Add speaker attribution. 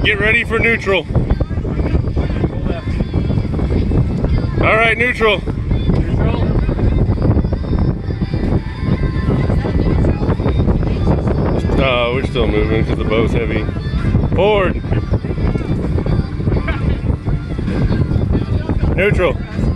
Speaker 1: Get ready for neutral. All right, neutral.
Speaker 2: Neutral.
Speaker 1: Oh, we're still moving because the boat's heavy. Forward. Neutral.